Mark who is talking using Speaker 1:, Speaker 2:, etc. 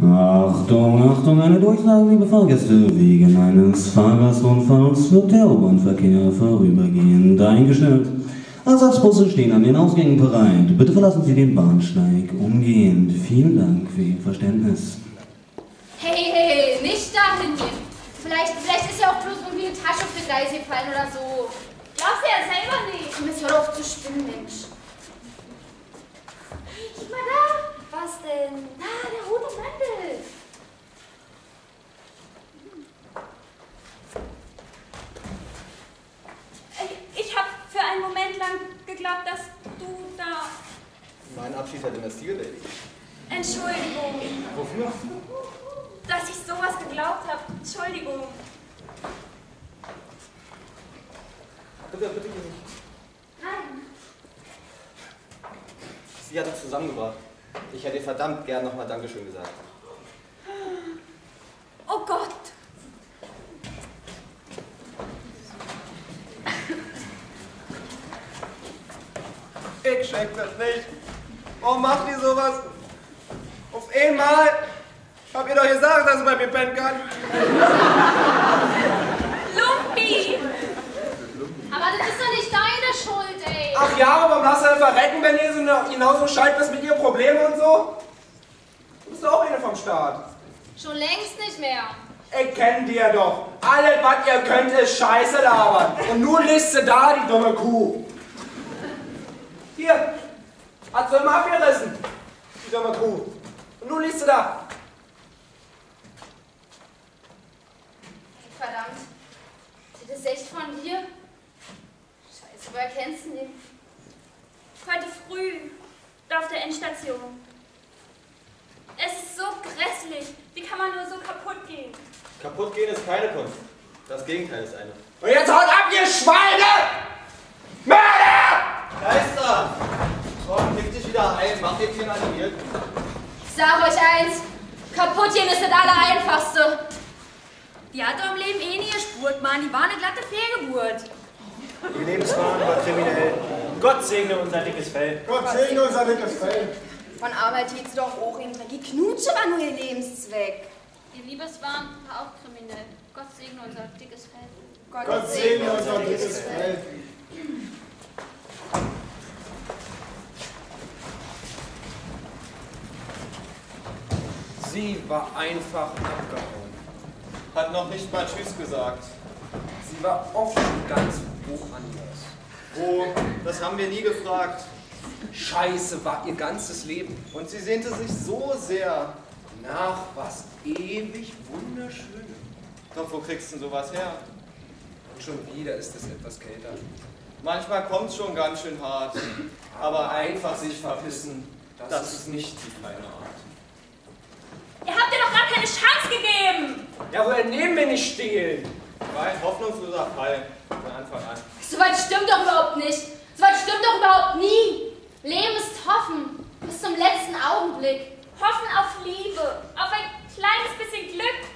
Speaker 1: Achtung, Achtung, eine Durchsage, liebe Fahrgäste. Wegen eines Fahrgastunfalls wird der U-Bahn-Verkehr vorübergehend eingestellt. Ersatzbusse stehen an den Ausgängen bereit. Bitte verlassen Sie den Bahnsteig umgehend. Vielen Dank für Ihr Verständnis.
Speaker 2: Hey, nicht dahin gehen. Vielleicht ist ja auch bloß irgendwie eine Tasche auf die Gleise gefallen oder so. Glaubst du ja selber nicht. Komm, jetzt hör auf zu spinnen, Mensch. Hey, guck mal da. Was denn? Da, der rote Mantel.
Speaker 3: Ich habe für einen Moment lang geglaubt, dass du da...
Speaker 4: Mein Abschied hat in der Stil, Lady.
Speaker 3: Entschuldigung.
Speaker 4: Wofür?
Speaker 3: Dass ich sowas geglaubt habe. Entschuldigung.
Speaker 4: Bitte geh nicht.
Speaker 3: Nein.
Speaker 4: Sie hat uns zusammengebracht. Ich hätte ihr verdammt gern nochmal Dankeschön gesagt.
Speaker 3: Oh Gott.
Speaker 4: Ich schenk das nicht. Warum macht ihr sowas? Auf einmal habt ihr doch gesagt, dass ihr bei mir pennen kann.
Speaker 3: Lumpi.
Speaker 2: Aber das ist doch nicht deine Schuld, ey.
Speaker 4: Ach ja, warum lasst ihr denn verrecken, wenn ihr so genauso Bescheid wisst mit ihren Problemen und so? Du bist doch auch eine vom Staat.
Speaker 2: Schon längst nicht mehr.
Speaker 4: Ich kenn dir doch. Alles, was ihr könnt, ist Scheiße labern. Und nun liest sie da, die dumme Kuh. Hier, hat sie immer abgerissen, die dumme Kuh. Und nun liest sie da.
Speaker 2: Verdammt. Das ist echt von dir? Scheiße, woher kennst du den?
Speaker 3: Heute früh, da auf der Endstation. Es ist so grässlich. Wie kann man nur so kaputt gehen?
Speaker 4: Kaputt gehen ist keine Kunst. Das Gegenteil ist eine. Und jetzt haut ab, ihr Schweine! Mörder! Geister! Komm, krieg dich wieder ein. Mach den Tieren animiert.
Speaker 2: Ich sag euch eins, kaputt gehen ist das Allereinfachste.
Speaker 5: Die hat doch im Leben eh nie gespurt, Mann. Die war eine glatte Fehlgeburt.
Speaker 6: Die Lebensfahren war kriminell. Gott segne unser dickes Fell.
Speaker 7: Gott segne unser dickes Fell.
Speaker 5: Von Arbeit hielt sie doch auch in die Knutsche war nur ihr Lebenszweck.
Speaker 2: Ihr Liebeswahn war auch kriminell. Gott segne unser dickes Fell.
Speaker 7: Gott segne unser dickes Fell.
Speaker 8: Sie war einfach abgehauen.
Speaker 4: Hat noch nicht mal Tschüss gesagt.
Speaker 8: Sie war oft schon ganz woanders.
Speaker 4: Wo? Das haben wir nie gefragt.
Speaker 8: Scheiße war ihr ganzes Leben.
Speaker 4: Und sie sehnte sich so sehr.
Speaker 8: Nach was ewig Wunderschönem.
Speaker 4: Doch wo kriegst du denn sowas her?
Speaker 8: Und schon wieder ist es etwas kälter.
Speaker 4: Manchmal kommt's schon ganz schön hart. Aber einfach sich verpissen, das ist nicht die feine Art.
Speaker 3: Ihr habt ihr doch gar keine Chance gegeben.
Speaker 6: Ja, woher nehmen wir nicht stehlen?
Speaker 4: War ein hoffnungsloser Fall von Anfang an.
Speaker 2: Soweit stimmt doch überhaupt nicht. Soweit stimmt doch überhaupt nie. Leben ist hoffen. Bis zum letzten Augenblick.
Speaker 3: Hoffen auf Liebe, auf ein kleines bisschen Glück.